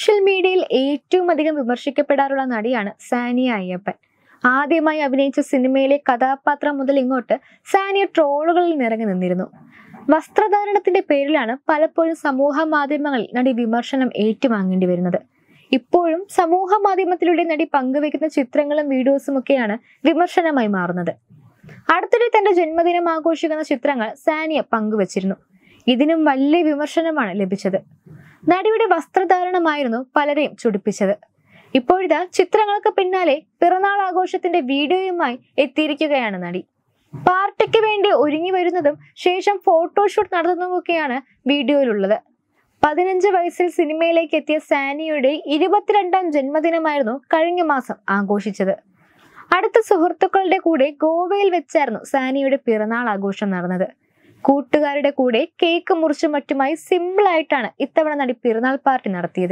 Social മീഡിയയിൽ ഏറ്റവും അധികം വിമർശിക്കപ്പെടാറുള്ള നടിയാണ് സാനിയ അയ്യപ്പൻ. ആദ്യമായി അഭിനയിച്ച സിനിമയിലെ കഥാപാത്രം മുതൽ ഇങ്ങോട്ട് സാനിയ ട്രോളുകളിൽ നിറങ്ങി നിന്നിരുന്നു. വസ്ത്രധാരണത്തിന്റെ പേരിലാണ് പലപ്പോഴും സമൂഹ മാധ്യമങ്ങളിൽ നടി വിമർശനം ഏറ്റുവാങ്ങേണ്ടി വരുന്നത്. ഇപ്പോഴും സമൂഹ മാധ്യമത്തിലൂടെ നടി പങ്കുവെക്കുന്ന ചിത്രങ്ങളും വീഡിയോസും ഒക്കെയാണ് വിമർശനമായി മാറുന്നത്. അടുത്തിടെ തന്റെ ജന്മദിനം ആഘോഷിക്കുന്ന ചിത്രങ്ങൾ സാനിയ പങ്കുവച്ചിരുന്നു. ഇതിനും വലിയ വിമർശനമാണ് ലഭിച്ചത്. നടിയുടെ വസ്ത്രധാരണമായിരുന്നു പലരെയും ചൊടിപ്പിച്ചത്. ഇപ്പോഴിതാ ചിത്രങ്ങൾക്ക് പിന്നാലെ പിറന്നാൾ ആഘോഷത്തിന്റെ വീഡിയോയുമായി എത്തിയിരിക്കുകയാണ് നടി. പാർട്ടിക്ക് വേണ്ടി ഒരുങ്ങി വരുന്നതും ശേഷം ഫോട്ടോഷൂട്ട് നടത്തുന്നതുമൊക്കെയാണ് വീഡിയോയിലുള്ളത്. 15 വയസ്സിൽ സിനിമയിലേക്ക് എത്തിയ സാനിയയുടെ 22ാം ജന്മദിനമായിരുന്നു കഴിഞ്ഞ മാസം ആഘോഷിച്ചത്. അടുത്ത സുഹൃത്തുക്കളുടെ കൂടെ ഗോവയിൽ വെച്ചായിരുന്നു സാനിയയുടെ പിറന്നാൾ ആഘോഷം നടന്നത്. കൂട്ടുകാരുടെ കൂടെ കേക്ക് മുറിച്ചും മറ്റുമായി സിമ്പിൾ ആയിട്ടാണ് ഇത്തവണ നടി പിറന്നാൾ പാർട്ടി നടത്തിയത്.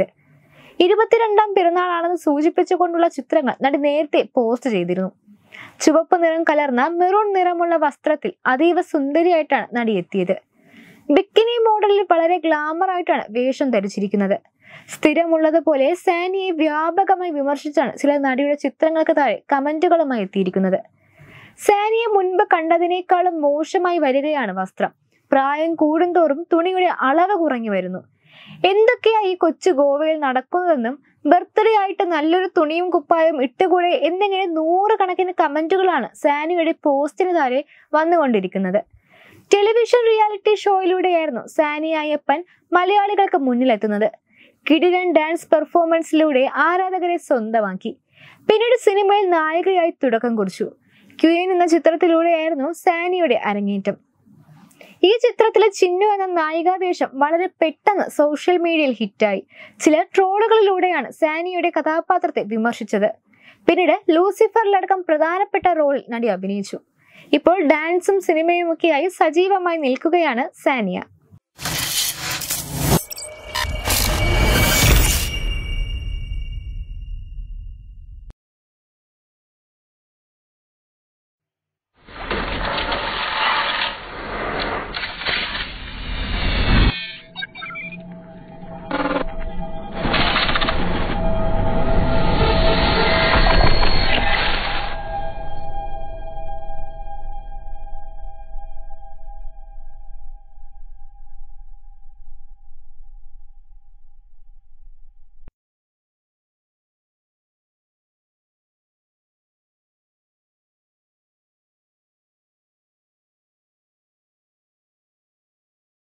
22ാം പിറന്നാളാണെന്ന് സൂചിപ്പിച്ചുകൊണ്ടുള്ള ചിത്രങ്ങൾ നടി നേരത്തെ പോസ്റ്റ് ചെയ്തിരുന്നു. ചുവപ്പ് നിറം കലർന്ന മെറൂൺ നിറമുള്ള വസ്ത്രത്തിൽ അതീവ സുന്ദരിയായിട്ടാണ് നടി എത്തിയത്. ബിക്കിനി മോഡലിൽ വളരെ ഗ്ലാമർ ആയിട്ടാണ് വേഷം ധരിച്ചിരിക്കുന്നത്. സ്ഥിരമുള്ളതുപോലെ സാനിയെ വ്യാപകമായി വിമർശിച്ചാണ് ചില നടിയുടെ ചിത്രങ്ങൾക്ക് താഴെ കമന്റുകളുമായി എത്തിയിരിക്കുന്നത്. സാനിയെ മുൻപ് കണ്ടതിനേക്കാളും മോശമായി വരികയാണ് വസ്ത്രം. പ്രായം കൂടുന്തോറും തുണിയുടെ അളവ് കുറഞ്ഞു വരുന്നു. എന്തൊക്കെയാ ഈ കൊച്ചു ഗോവയിൽ നടക്കുന്നതെന്നും ബർത്ത്ഡേ ആയിട്ട് നല്ലൊരു തുണിയും കുപ്പായും ഇട്ടുകൂടെ എന്നിങ്ങനെ 100 കണക്കിന് കമന്റുകളാണ് സാനിയുടെ പോസ്റ്റിന് താഴെ വന്നുകൊണ്ടിരിക്കുന്നത്. ടെലിവിഷൻ റിയാലിറ്റി ഷോയിലൂടെയായിരുന്നു സാനിയ അയ്യപ്പൻ മലയാളികൾക്ക് മുന്നിലെത്തുന്നത്. കിടിലൻ ഡാൻസ് പെർഫോമൻസിലൂടെ ആരാധകരെ സ്വന്തമാക്കി. പിന്നീട് സിനിമയിൽ നായികയായി തുടക്കം കുറിച്ചു. ക്വീൻ എന്ന ചിത്രത്തിലൂടെയായിരുന്നു സാനിയുടെ അരങ്ങേറ്റം. ഈ ചിത്രത്തിലെ ചിന്നു എന്ന നായികാവേഷം വളരെ പെട്ടെന്ന് സോഷ്യൽ മീഡിയയിൽ ഹിറ്റായി. ചില ട്രോളുകളിലൂടെയാണ് സാനിയുടെ കഥാപാത്രത്തെ വിമർശിച്ചത്. പിന്നീട് ലൂസിഫറിലടക്കം പ്രധാനപ്പെട്ട റോളിൽ നടി അഭിനയിച്ചു. ഇപ്പോൾ ഡാൻസും സിനിമയുമൊക്കെയായി സജീവമായി നിൽക്കുകയാണ് സാനിയ.